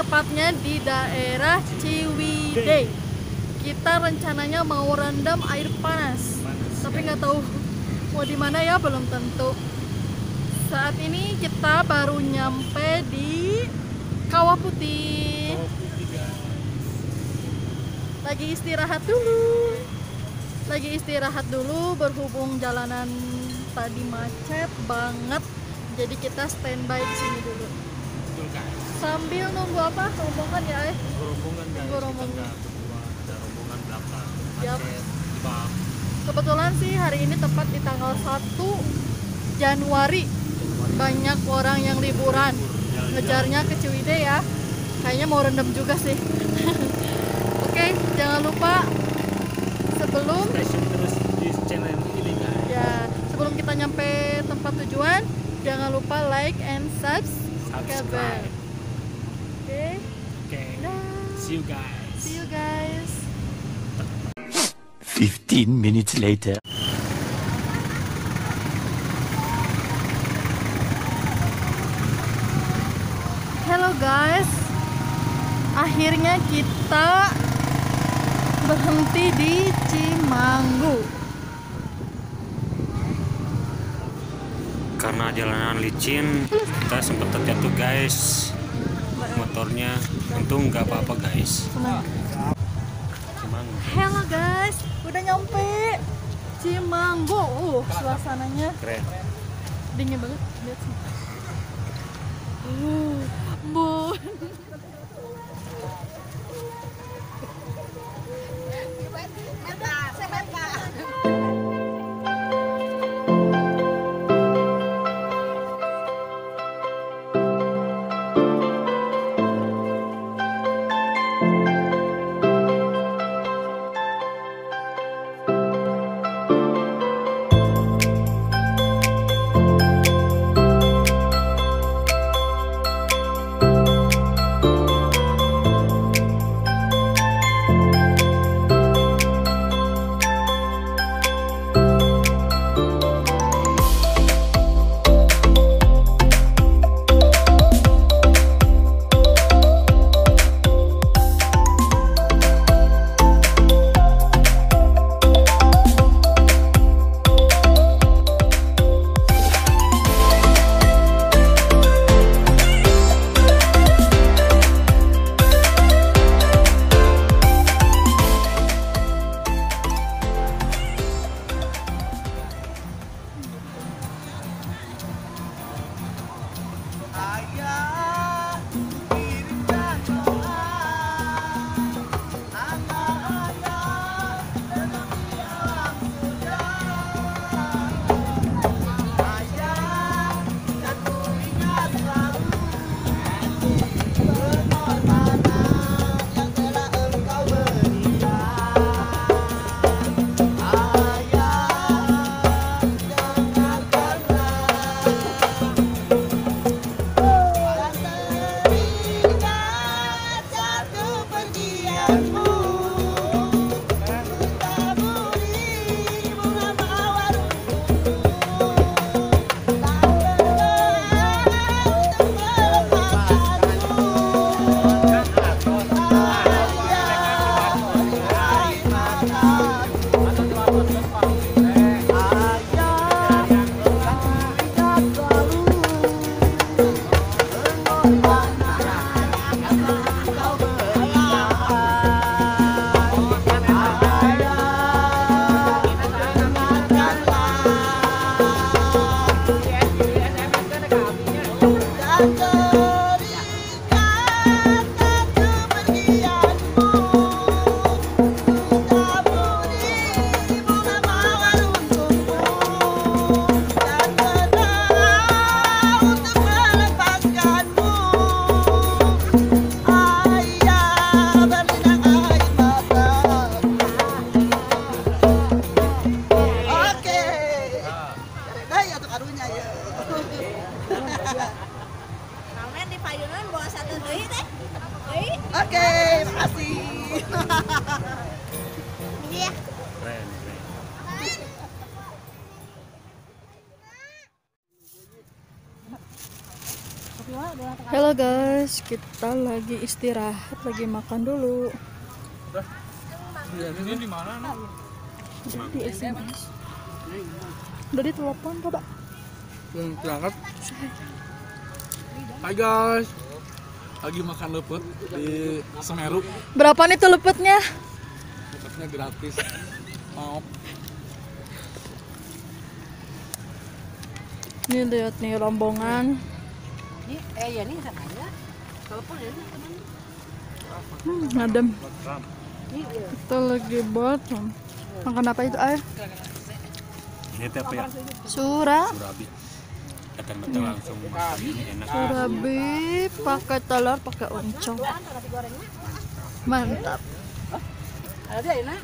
tepatnya di daerah Ciwidey. Kita rencananya mau rendam air panas, tapi nggak tahu mau di mana ya, belum tentu. Saat ini kita baru nyampe di Kawah Putih. Lagi istirahat dulu berhubung jalanan tadi macet banget. Jadi kita standby di sini dulu. Sambil nunggu apa? Rombongan ya, Rombongan guys. Nunggu rombongan. Ada rombongan belakang. Yap. Macet. Bang. Kebetulan sih hari ini tepat di tanggal 1 Januari. Banyak orang yang liburan. Ngejarnya ke Ciwidey ya. Kayaknya mau rendam juga sih. Oke, jangan lupa sebelum Terus di channel ini guys. ya, sebelum kita nyampe tempat tujuan, jangan lupa like and subscribe. Oke. See you guys. See you guys. 15 minutes later. Hello guys. Akhirnya kita berhenti di Cimanggu. Karena jalanan licin, kita sempat terjatuh guys. Motornya untung nggak apa-apa guys. Cimanggu. Hello guys, udah nyampe Cimanggu. Suasananya Keren. dingin banget, lihat sih. Bun. Oke, makasih. Iya. Keren, keren. Oke Halo guys, kita lagi istirahat, lagi makan dulu. Ini di mana? Udah di SMS. Udah di telepon coba. Belum berangkat. Hai guys, lagi makan lepet di Semeru. Berapa nih tuh lepetnya? Lepetnya gratis. Mau? Nih lihat nih rombongan. Ya nih sama aja. Telepon ya nih teman. Ngadem. Kita lagi buat makan apa itu air? Ini apa ya? Surabi. Akan betul langsung makan ini enak. Surabi pakai telur, pakai oncom. Mantap. Ada dia enak.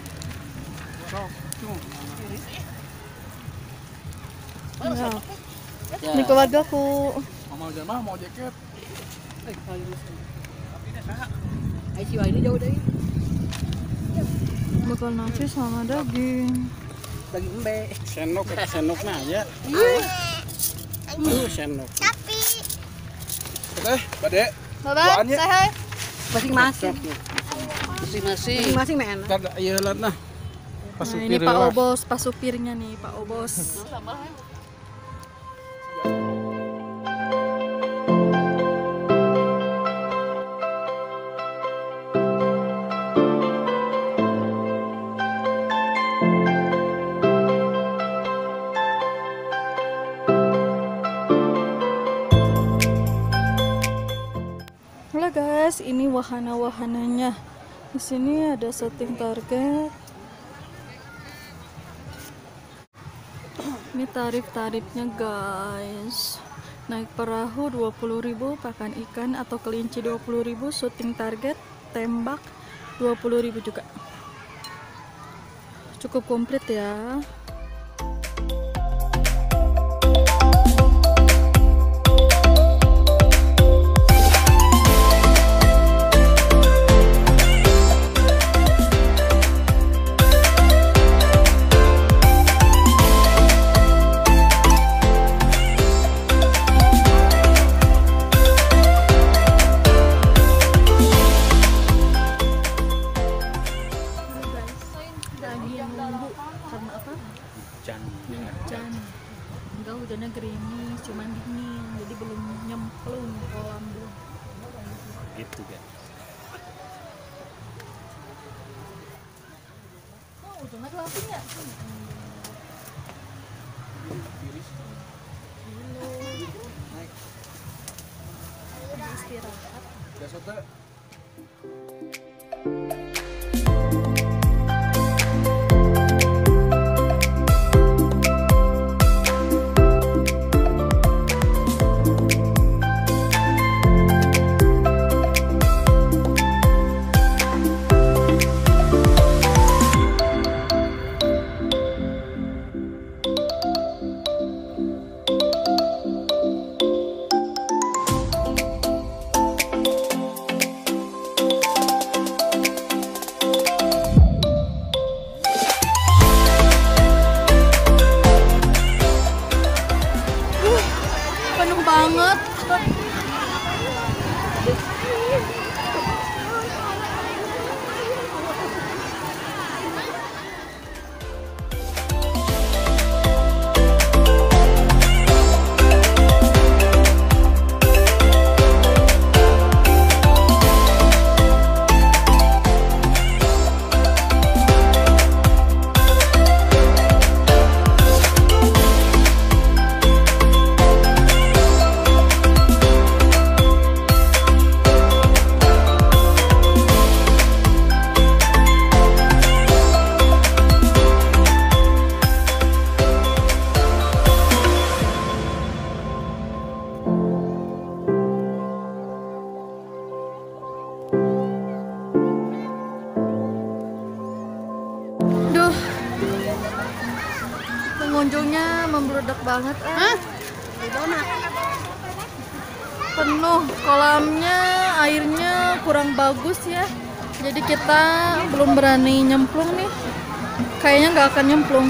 Ya. Ini keluargaku. Mau jamaah mau jaket. Ayo ini jauh deh. Bakal nasi sama daging. Daging embe. Senoknya aja. Senok. Oke, Pade. Bye-bye, say hi. Masing-masing. Masing-masing men. Kada ieu nah. Pas Nah, ini supir Pak lah. Obos, pas supirnya nih, Pak Obos. Halo guys, ini wahana-wahananya. Di sini ada setting target. Ini tarif-tarifnya guys. Naik perahu 20.000, pakan ikan atau kelinci 20.000, syuting target, tembak 20.000 juga. Cukup komplit ya. Karena apa? Hujan. Hujan. Enggak, hujannya gerimis, cuman dingin, jadi belum nyemplung ke kolam belum. Gitu kan. Oh, ujungnya gelapin ya? Istirahat. Biasa teh. Penuh banget. Duh, pengunjungnya membludak banget. Penuh kolamnya, airnya kurang bagus ya. Jadi kita belum berani nyemplung nih. Kayaknya nggak akan nyemplung.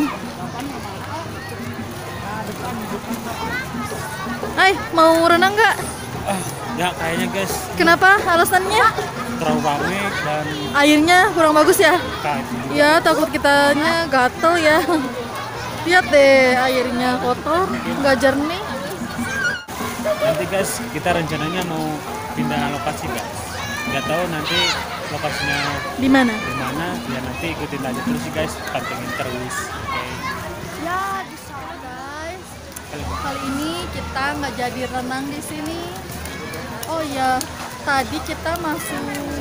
Hai, mau renang nggak? Ya kayaknya guys Kenapa? Alasannya? terlalu ramai dan Airnya kurang bagus ya? kayak Ya takut kitanya gatel ya. Lihat deh airnya kotor, nggak jernih. nanti guys kita rencananya mau pindah lokasi guys. Nggak tahu nanti lokasinya Di mana? di mana ya, nanti ikutin aja terus sih guys, pantengin terus. Oke. Ya di sana guys. Kali ini kita nggak jadi renang di sini. Oh ya, tadi kita masuk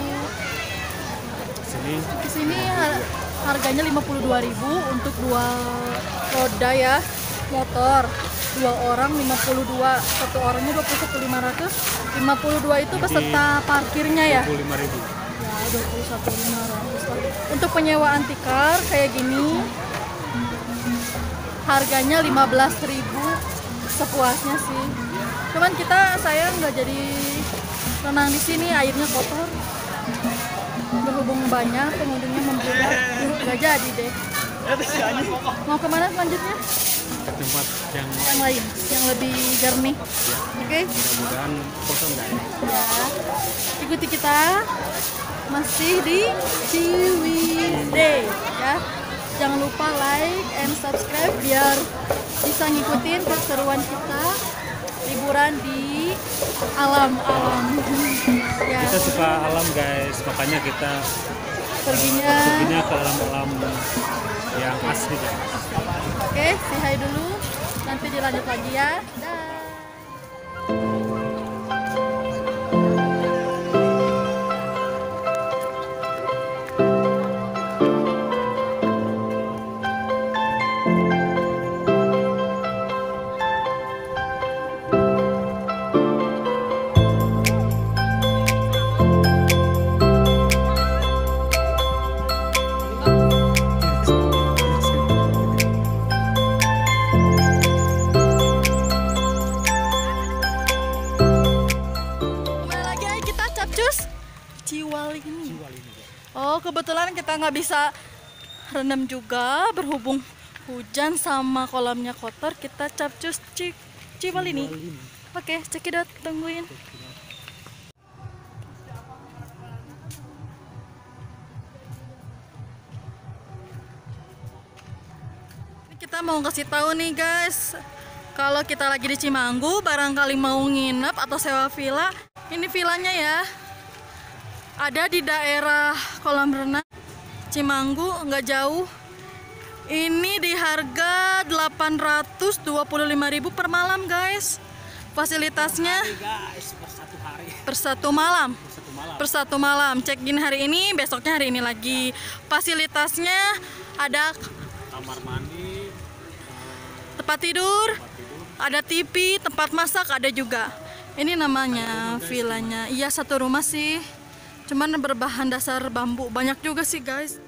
Sini ke sini harganya 52.000 untuk 2 roda ya, motor. 2 orang 52, satu orangnya 21.500. 52 itu beserta parkirnya ya. 25.000. Ya, 21.500. Untuk penyewaan tikar kayak gini harganya 15.000 sepuasnya sih. Cuman saya nggak jadi renang di sini, airnya kotor. Berhubung banyak pengunjungnya membludak, nggak jadi deh. Mau kemana selanjutnya? Ke tempat yang Yang lain, yang lebih jernih. Oke? mudah-mudahan kosong guys. Ya, ikuti kita masih di Ciwidey ya. Jangan lupa like and subscribe biar bisa ngikutin keseruan kita liburan di alam-alam. Ya, Kita suka alam guys, makanya kita perginya. ke alam-alam yang asli guys. Oke, say hi dulu. Nanti dilanjut lagi ya. Dah. Kemana lagi ayo kita capcus? Ciwalini. Oh, kebetulan kita nggak bisa rendam juga berhubung hujan sama kolamnya kotor. Kita capcus Ciwalini. Oke, cekidot, tungguin. Kita mau kasih tahu nih guys, kalau kita lagi di Cimanggu, barangkali mau nginep atau sewa villa, ini villanya ya. Ada di daerah kolam renang Cimanggu, nggak jauh. Ini di harga 825.000 per malam guys. Fasilitasnya Guys, per satu hari. per satu malam. Satu malam. Per satu malam. Check in hari ini, besoknya hari ini lagi. Fasilitasnya ada Kamar mandi, tempat tidur, ada TV, tempat masak ada juga. Ini namanya villanya. Iya, satu rumah sih. Cuman berbahan dasar bambu. Banyak juga sih guys.